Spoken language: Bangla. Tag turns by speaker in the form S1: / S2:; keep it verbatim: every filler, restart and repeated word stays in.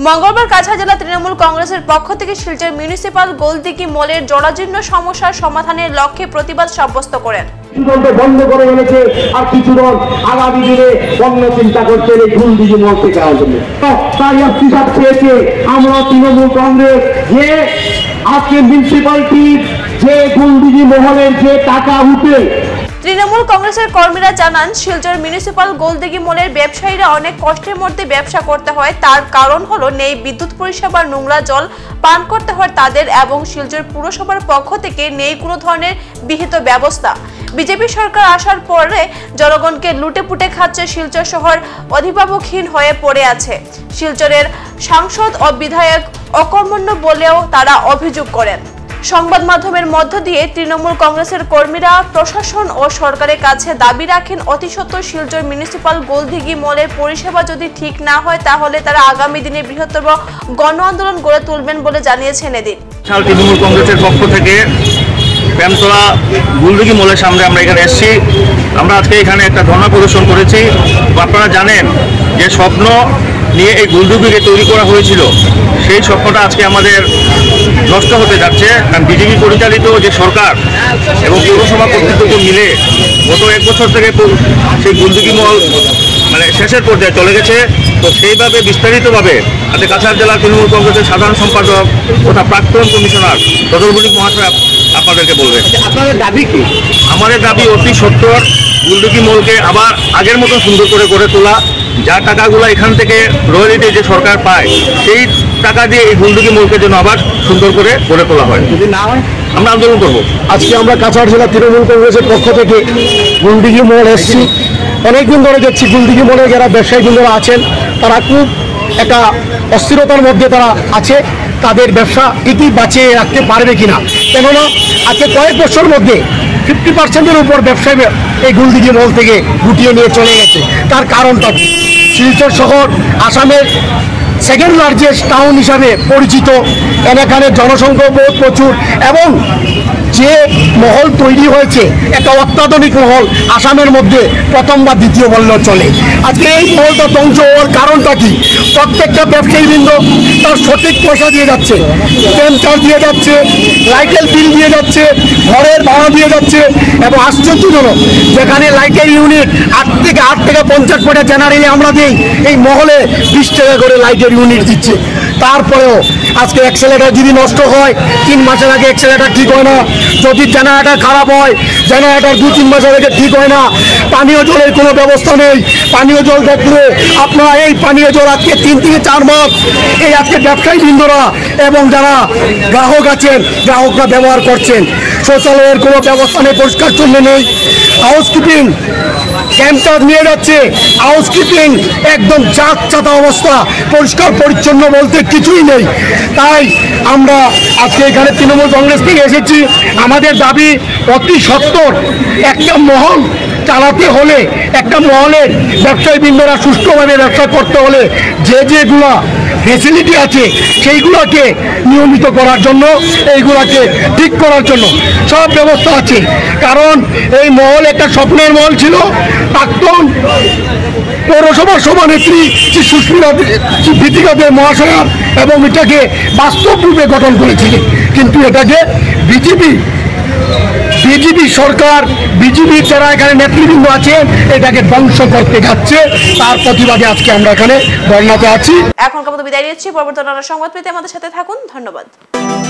S1: মঙ্গলবার কাছাড় জেলা তৃণমূল কংগ্রেসের পক্ষ থেকে শিলচর মিউনিসিপাল গোলদিঘি মলের জরাজীর্ণ সমস্যার সমাধানের লক্ষ্যে প্রতিবাদ সাব্যস্ত করেন।
S2: বন্ধ করে এনেছে আর কিছু জন আগামী দিনে অন্য চিন্তা করছে এই গোলদিঘি মল থেকে যাওয়ার জন্য। তাই হিসাব চেয়েছে আমরা তৃণমূল কংগ্রেস যে আজকে মিউনিসিপালিটির যে গোলদিঘি মহলের যে টাকা উঠে।
S1: তৃণমূল কংগ্রেসের কর্মীরা জানান, শিলচর মিউনিসিপাল গোলদিঘি মলের ব্যবসায়ীরা অনেক কষ্টের মধ্যে ব্যবসা করতে হয়। তার কারণ হলো নেই বিদ্যুৎ পরিষেবা, নোংরা জল পান করতে হয় তাদের, এবং শিলচর পুরসভার পক্ষ থেকে নেই কোনো ধরনের বিহিত ব্যবস্থা। বিজেপি সরকার আসার পরে জনগণকে লুটে পুটে খাচ্ছে। শিলচর শহর অভিভাবকহীন হয়ে পড়ে আছে। শিলচরের সাংসদ ও বিধায়ক অকর্মণ্য বলেও তারা অভিযোগ করেন। সংবাদ মাধ্যমের মধ্য দিয়ে তৃণমূল কংগ্রেসের কর্মীরা প্রশাসন ও সরকারের কাছে দাবি রাখেন, অতি সত্বর শিলচর মিউনিসিপাল গোলদিঘি মলের পরিষেবা যদি ঠিক না হয় তাহলে তারা আগামী দিনে বৃহত্তর গণ আন্দোলন গড়ে তুলবেন বলে জানিয়েছেন এদিন।
S3: তৃণমূল কংগ্রেসের পক্ষ থেকে প্যামতলা গোলদিঘি মলের সামনে আমরা এখানে এসেছি। আমরা আজকে এখানে একটা ধর্ণা প্রদর্শন করেছি। আপনারা জানেন যে স্বপ্ন নিয়ে এই গোলদিঘিকে তৈরি করা হয়েছিল, সেই স্বপ্নটা আজকে আমাদের নষ্ট হতে যাচ্ছে। কারণ বিজেপি পরিচালিত যে সরকার এবং পৌরসভা কর্তৃপক্ষ মিলে গত এক বছর থেকে সেই গোলদিঘি মল মানে শেষের পর্যায়ে চলে গেছে। তো সেইভাবে বিস্তারিতভাবে আজকে কাছাড় জেলা তৃণমূল কংগ্রেসের সাধারণ সম্পাদক তথা প্রাক্তন কমিশনার সদর মল্লিক মহাশয় আপনাদেরকে বলবেন।
S2: আপনাদের দাবি কি?
S3: আমাদের দাবি অতি সত্বর গোলদিঘি মলকে আবার আগের মতো সুন্দর করে গড়ে তোলা। যা টাকাগুলো এখান থেকে রয়্যালিটি যে সরকার পায় সেই টাকা দিয়ে এই গোলদিঘি মলকে যেন আবার সুন্দর করে গড়ে তোলা হয়।
S2: যদি না হয়
S3: আমরা আন্দোলন করব।
S2: আজকে আমরা কাছাড় জেলা তৃণমূল কংগ্রেসের পক্ষ থেকে গোলদিঘি মল এসেছি। অনেকদিন ধরে দেখছি গোলদিঘি মলে যারা ব্যবসায়ীবৃন্দরা আছেন তারা খুব একটা অস্থিরতার মধ্যে তারা আছে। তাদের ব্যবসা ঠিকই বাঁচিয়ে রাখতে পারবে কিনা, কেননা আজকে কয়েক বছর মধ্যে ফিফটি পার্সেন্টের উপর ব্যবসায়ী এই গোলদিঘি মল থেকে গুটিয়ে নিয়ে চলে গেছে। তার কারণটা কি? শিলচর শহর আসামের সেকেন্ড লার্জেস্ট টাউন হিসাবে পরিচিত। এখানে জনসংখ্যা বহুত প্রচুর এবং যে মহল তৈরি হয়েছে একটা অত্যাধুনিক মহল, আসামের মধ্যে প্রথম বা দ্বিতীয় বললেও চলে। আজকে এই মহলটা ধ্বংস হওয়ার কারণটা কি? প্রত্যেকটা ব্যবসায়ীবৃন্দ তার সঠিক পয়সা দিয়ে যাচ্ছে, ট্রেন চার্জ দিয়ে যাচ্ছে, লাইটের বিল দিয়ে যাচ্ছে, ঘরের ভাড়া দিয়ে যাচ্ছে। এবং আশ্চর্যজনক, যেখানে লাইটের ইউনিট আট থেকে আট থেকে পঞ্চাশ পয়সা জেনারেলি আমরা দিই, এই মহলে বিশ টাকা করে লাইটের ইউনিট দিচ্ছে। তারপরেও আজকে অ্যাক্সেলেটার যদি নষ্ট হয় তিন মাসের আগে অ্যাক্সেলেটার ঠিক হয় না। যদি জেনারেটার খারাপ হয় জেনারেটার দু তিন মাসের আগে ঠিক হয় না। পানীয় জলের কোনো ব্যবস্থা নেই। পানীয় জল দেখলে আপনারা এই পানীয় জল আজকে তিন থেকে চার মাস এই আজকে ব্যবসায়ী বৃন্দরা এবং যারা গ্রাহক আছেন গ্রাহকরা ব্যবহার করছেন। শৌচালয়ের কোনো ব্যবস্থা নেই, পরিষ্কার জন্য নেই। হাউসকিপিং ক্যাম্পটা নিয়ে যাচ্ছে, হাউসকিপিং একদম চাক চাতা অবস্থা, পরিষ্কার পরিচ্ছন্ন বলতে কিছুই নেই। তাই আমরা আজকে এখানে তৃণমূল কংগ্রেস থেকে এসেছি। আমাদের দাবি অতি সত্বর একটা মহল চালাতে হলে, একটা মহলের ব্যবসায়ীবৃন্দরা সুষ্ঠুভাবে ব্যবসা করতে হলে যে যেগুলা ফেসিলিটি আছে সেইগুলোকে নিয়মিত করার জন্য, এইগুলাকে ঠিক করার জন্য সব ব্যবস্থা আছে। কারণ এই মহল একটা স্বপ্নের মহল ছিল। প্রাক্তন পৌরসভার সভানেত্রী শ্রী সুস্মিতা ভিতিকা দে মহাশয়া এবং এটাকে বাস্তব রূপে গঠন করেছিলেন, কিন্তু এটাকে বিজেপি বিজেপি সরকার বিজেপি যারা এখানে নেতৃবৃন্দ আছে এটাকে ধ্বংস করতে যাচ্ছে। তার প্রতিবাদে আজকে আমরা এখানে ধর্ণাতে আছি।
S1: এখনকার মতো বিদায় নিচ্ছি। পরবর্তী সংবাদ পেতে আমাদের সাথে থাকুন। ধন্যবাদ।